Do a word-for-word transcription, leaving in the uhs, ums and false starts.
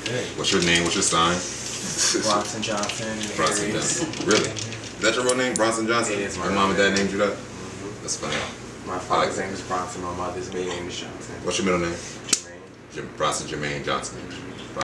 Hey. What's your name? What's your sign? Bronson Johnson. Bronson Aries. Johnson. Really? Is that your real name, Bronson Johnson? It is my Your real mom and name. dad named you that? Mm-hmm. That's funny. My father's name is Bronson. My mother's maiden name is Johnson. What's your middle name? Jermaine. Jim, Bronson Jermaine Johnson. Bronson.